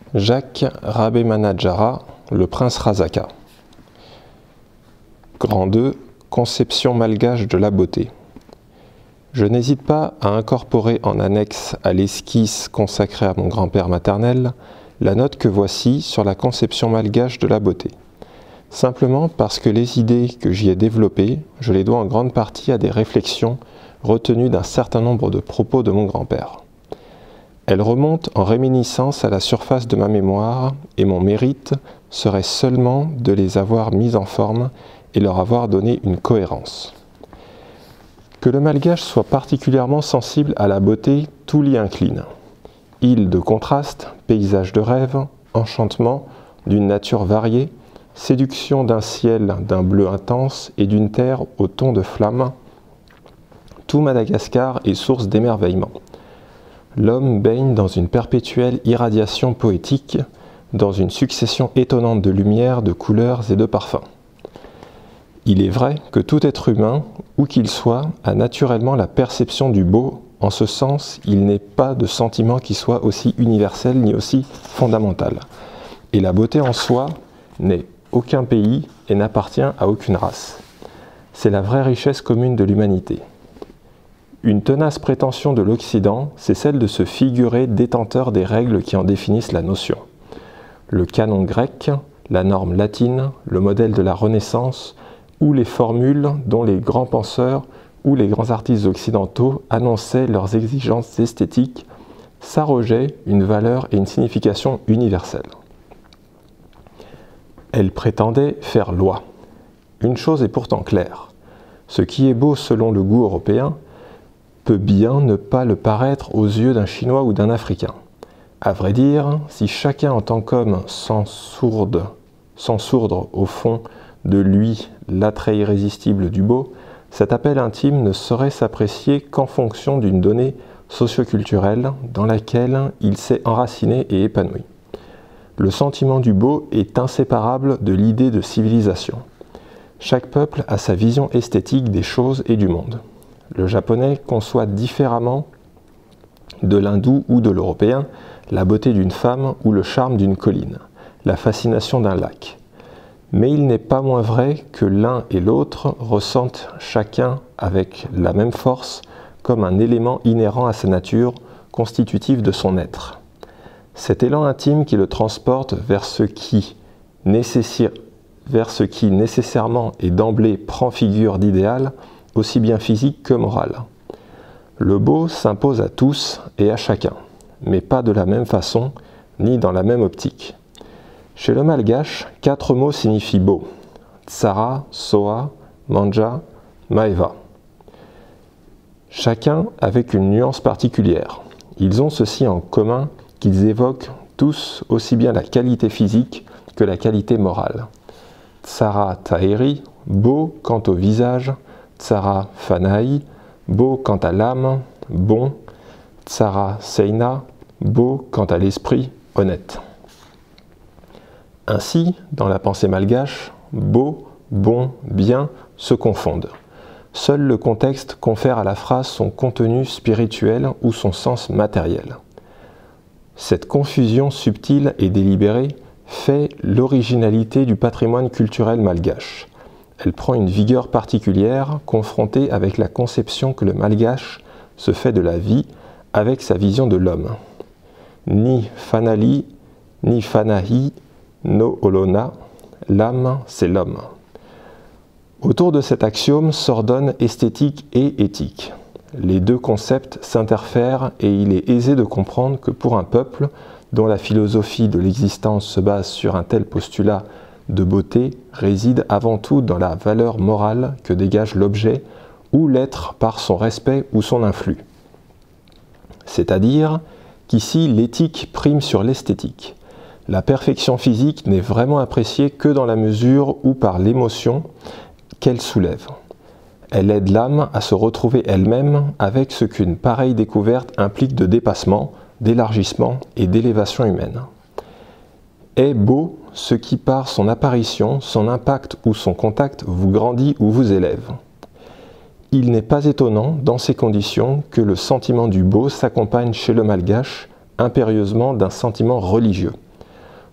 Jacques Rabbemanajara, le prince Razaka. Grand 2. Conception malgache de la beauté. Je n'hésite pas à incorporer en annexe à l'esquisse consacrée à mon grand-père maternel la note que voici sur la conception malgache de la beauté. Simplement parce que les idées que j'y ai développées, je les dois en grande partie à des réflexions retenues d'un certain nombre de propos de mon grand-père. Elles remontent en réminiscence à la surface de ma mémoire et mon mérite serait seulement de les avoir mises en forme et leur avoir donné une cohérence. Que le malgache soit particulièrement sensible à la beauté, tout l'y incline. Île de contraste, paysage de rêve, enchantement d'une nature variée, séduction d'un ciel d'un bleu intense et d'une terre au ton de flamme, tout Madagascar est source d'émerveillement. L'homme baigne dans une perpétuelle irradiation poétique, dans une succession étonnante de lumières, de couleurs et de parfums. Il est vrai que tout être humain, où qu'il soit, a naturellement la perception du beau. En ce sens, il n'est pas de sentiment qui soit aussi universel ni aussi fondamental. Et la beauté en soi n'est aucun pays et n'appartient à aucune race. C'est la vraie richesse commune de l'humanité. Une tenace prétention de l'Occident, c'est celle de se figurer détenteur des règles qui en définissent la notion. Le canon grec, la norme latine, le modèle de la Renaissance, ou les formules dont les grands penseurs ou les grands artistes occidentaux annonçaient leurs exigences esthétiques, s'arrogeaient une valeur et une signification universelles. Elles prétendaient faire loi. Une chose est pourtant claire, ce qui est beau selon le goût européen peut bien ne pas le paraître aux yeux d'un Chinois ou d'un Africain. À vrai dire, si chacun en tant qu'homme sans sourdre au fond de lui l'attrait irrésistible du beau, cet appel intime ne saurait s'apprécier qu'en fonction d'une donnée socioculturelle dans laquelle il s'est enraciné et épanoui. Le sentiment du beau est inséparable de l'idée de civilisation. Chaque peuple a sa vision esthétique des choses et du monde. Le japonais conçoit différemment de l'hindou ou de l'européen la beauté d'une femme ou le charme d'une colline, la fascination d'un lac. Mais il n'est pas moins vrai que l'un et l'autre ressentent chacun avec la même force comme un élément inhérent à sa nature, constitutif de son être. Cet élan intime qui le transporte vers ce qui nécessairement et d'emblée prend figure d'idéal, aussi bien physique que moral. Le beau s'impose à tous et à chacun, mais pas de la même façon, ni dans la même optique. Chez le malgache, 4 mots signifient beau. Tsara, Soa, Manja, Maeva. Chacun avec une nuance particulière. Ils ont ceci en commun qu'ils évoquent tous aussi bien la qualité physique que la qualité morale. Tsara Taheri, beau quant au visage. Tsara Fanaï, beau quant à l'âme, bon. Tsara Seina, beau quant à l'esprit, honnête. Ainsi, dans la pensée malgache, beau, bon, bien se confondent. Seul le contexte confère à la phrase son contenu spirituel ou son sens matériel. Cette confusion subtile et délibérée fait l'originalité du patrimoine culturel malgache. Elle prend une vigueur particulière confrontée avec la conception que le malgache se fait de la vie avec sa vision de l'homme. Ni Fanali, ni Fanahi, no Olona, l'âme c'est l'homme. Autour de cet axiome s'ordonnent esthétique et éthique. Les deux concepts s'interfèrent et il est aisé de comprendre que pour un peuple dont la philosophie de l'existence se base sur un tel postulat de beauté réside avant tout dans la valeur morale que dégage l'objet ou l'être par son respect ou son influx. C'est-à-dire qu'ici l'éthique prime sur l'esthétique. La perfection physique n'est vraiment appréciée que dans la mesure où par l'émotion qu'elle soulève. Elle aide l'âme à se retrouver elle-même avec ce qu'une pareille découverte implique de dépassement, d'élargissement et d'élévation humaine. Est beau ce qui par son apparition, son impact ou son contact vous grandit ou vous élève. Il n'est pas étonnant, dans ces conditions, que le sentiment du beau s'accompagne chez le malgache impérieusement d'un sentiment religieux.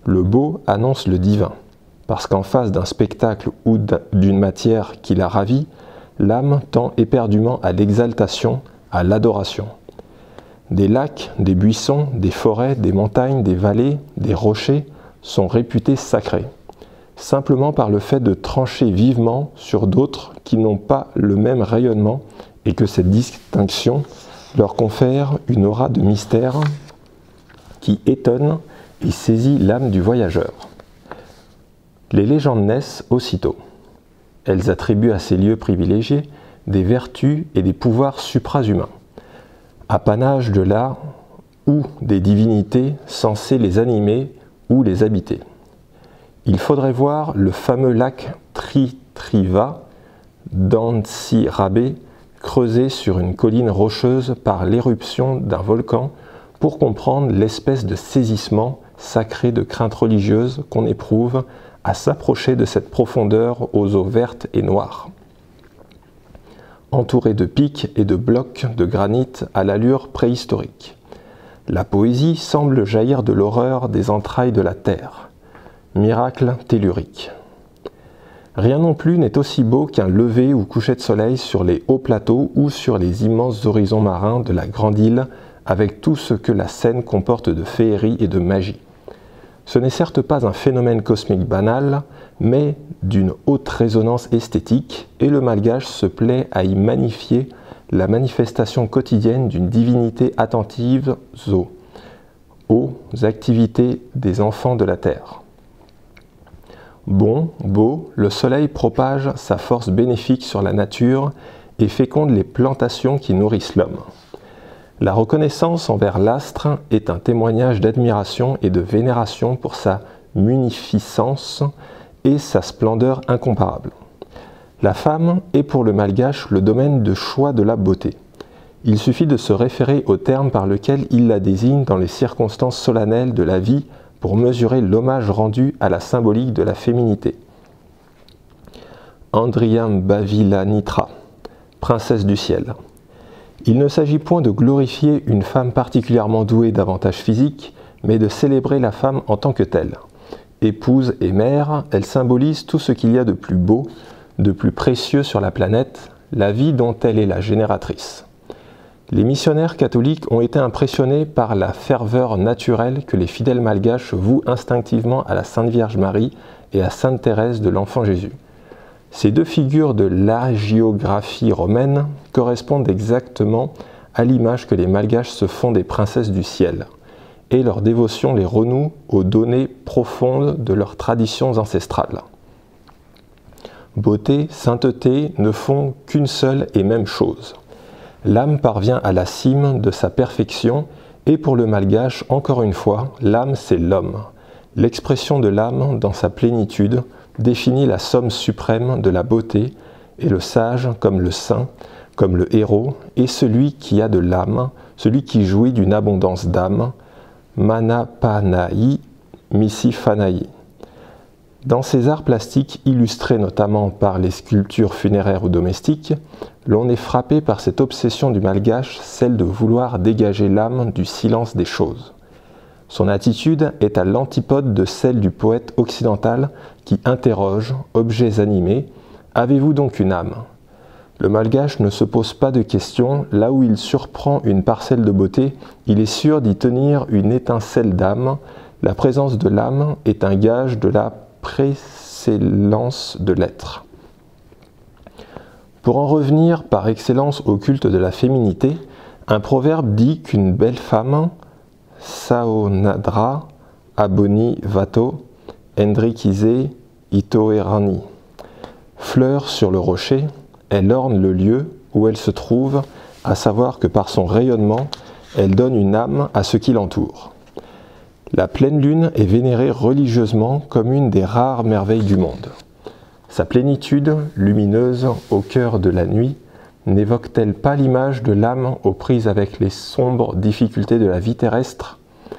Le beau annonce le divin, parce qu'en face d'un spectacle ou d'une matière qui la ravit, l'âme tend éperdument à l'exaltation, à l'adoration. Des lacs, des buissons, des forêts, des montagnes, des vallées, des rochers sont réputés sacrés, simplement par le fait de trancher vivement sur d'autres qui n'ont pas le même rayonnement et que cette distinction leur confère une aura de mystère qui étonne et saisit l'âme du voyageur. Les légendes naissent aussitôt. Elles attribuent à ces lieux privilégiés des vertus et des pouvoirs suprahumains, apanage de l'art ou des divinités censées les animer ou les habiter. Il faudrait voir le fameux lac Tritriva d'Antsirabe creusé sur une colline rocheuse par l'éruption d'un volcan pour comprendre l'espèce de saisissement sacré de crainte religieuse qu'on éprouve à s'approcher de cette profondeur aux eaux vertes et noires. Entouré de pics et de blocs de granit à l'allure préhistorique. La poésie semble jaillir de l'horreur des entrailles de la terre. Miracle tellurique. Rien non plus n'est aussi beau qu'un lever ou coucher de soleil sur les hauts plateaux ou sur les immenses horizons marins de la grande île avec tout ce que la scène comporte de féerie et de magie. Ce n'est certes pas un phénomène cosmique banal, mais d'une haute résonance esthétique, et le malgache se plaît à y magnifier la manifestation quotidienne d'une divinité attentive aux activités des enfants de la terre. Bon, beau, le soleil propage sa force bénéfique sur la nature et féconde les plantations qui nourrissent l'homme. La reconnaissance envers l'astre est un témoignage d'admiration et de vénération pour sa munificence et sa splendeur incomparable. La femme est pour le malgache le domaine de choix de la beauté. Il suffit de se référer au terme par lequel il la désigne dans les circonstances solennelles de la vie pour mesurer l'hommage rendu à la symbolique de la féminité. Andriyambavilanitra, princesse du ciel. Il ne s'agit point de glorifier une femme particulièrement douée d'avantages physiques, mais de célébrer la femme en tant que telle. Épouse et mère, elle symbolise tout ce qu'il y a de plus beau, de plus précieux sur la planète, la vie dont elle est la génératrice. Les missionnaires catholiques ont été impressionnés par la ferveur naturelle que les fidèles malgaches vouent instinctivement à la Sainte Vierge Marie et à Sainte Thérèse de l'Enfant Jésus. Ces deux figures de l'hagiographie romaine correspondent exactement à l'image que les malgaches se font des princesses du ciel, et leur dévotion les renoue aux données profondes de leurs traditions ancestrales. Beauté, sainteté ne font qu'une seule et même chose. L'âme parvient à la cime de sa perfection, et pour le malgache, encore une fois, l'âme c'est l'homme. L'expression de l'âme dans sa plénitude définit la somme suprême de la beauté, et le sage comme le saint, comme le héros, est celui qui a de l'âme, celui qui jouit d'une abondance d'âme, Manapanaï Misifanaï. Dans ces arts plastiques, illustrés notamment par les sculptures funéraires ou domestiques, l'on est frappé par cette obsession du malgache, celle de vouloir dégager l'âme du silence des choses. Son attitude est à l'antipode de celle du poète occidental qui interroge, objets animés, « Avez-vous donc une âme ?» Le malgache ne se pose pas de questions, là où il surprend une parcelle de beauté, il est sûr d'y tenir une étincelle d'âme. La présence de l'âme est un gage de la précellence de l'être. Pour en revenir par excellence au culte de la féminité, un proverbe dit qu'une belle femme, Saonadra Aboni Vato, Endrikize Itoerani, fleur sur le rocher, elle orne le lieu où elle se trouve, à savoir que par son rayonnement, elle donne une âme à ce qui l'entoure. La pleine lune est vénérée religieusement comme une des rares merveilles du monde. Sa plénitude, lumineuse au cœur de la nuit, n'évoque-t-elle pas l'image de l'âme aux prises avec les sombres difficultés de la vie terrestre?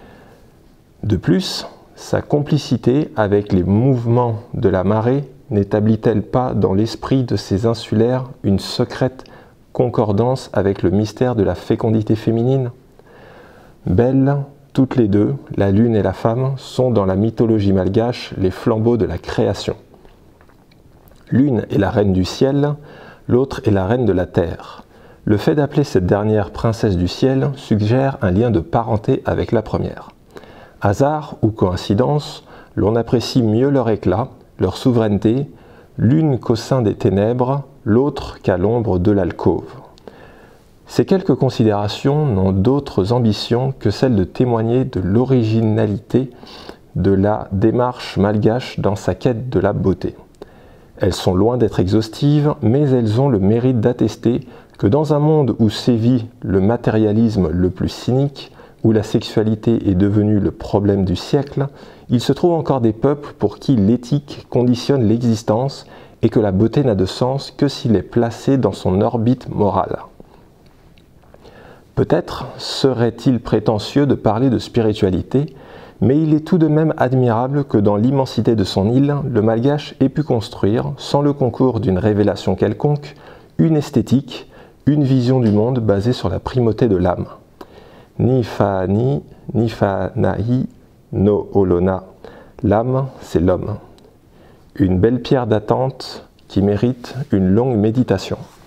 De plus, sa complicité avec les mouvements de la marée n'établit-elle pas dans l'esprit de ces insulaires une secrète concordance avec le mystère de la fécondité féminine? Belle, Toutes les deux, la lune et la femme, sont dans la mythologie malgache les flambeaux de la création. L'une est la reine du ciel, l'autre est la reine de la terre. Le fait d'appeler cette dernière princesse du ciel suggère un lien de parenté avec la première. Hasard ou coïncidence, l'on apprécie mieux leur éclat, leur souveraineté, l'une qu'au sein des ténèbres, l'autre qu'à l'ombre de l'alcôve. Ces quelques considérations n'ont d'autres ambitions que celle de témoigner de l'originalité de la démarche malgache dans sa quête de la beauté. Elles sont loin d'être exhaustives, mais elles ont le mérite d'attester que dans un monde où sévit le matérialisme le plus cynique, où la sexualité est devenue le problème du siècle, il se trouve encore des peuples pour qui l'éthique conditionne l'existence et que la beauté n'a de sens que s'il est placé dans son orbite morale. Peut-être serait-il prétentieux de parler de spiritualité, mais il est tout de même admirable que dans l'immensité de son île, le Malgache ait pu construire, sans le concours d'une révélation quelconque, une esthétique, une vision du monde basée sur la primauté de l'âme. Ni fa ni nahi no olona. L'âme, c'est l'homme. Une belle pierre d'attente qui mérite une longue méditation.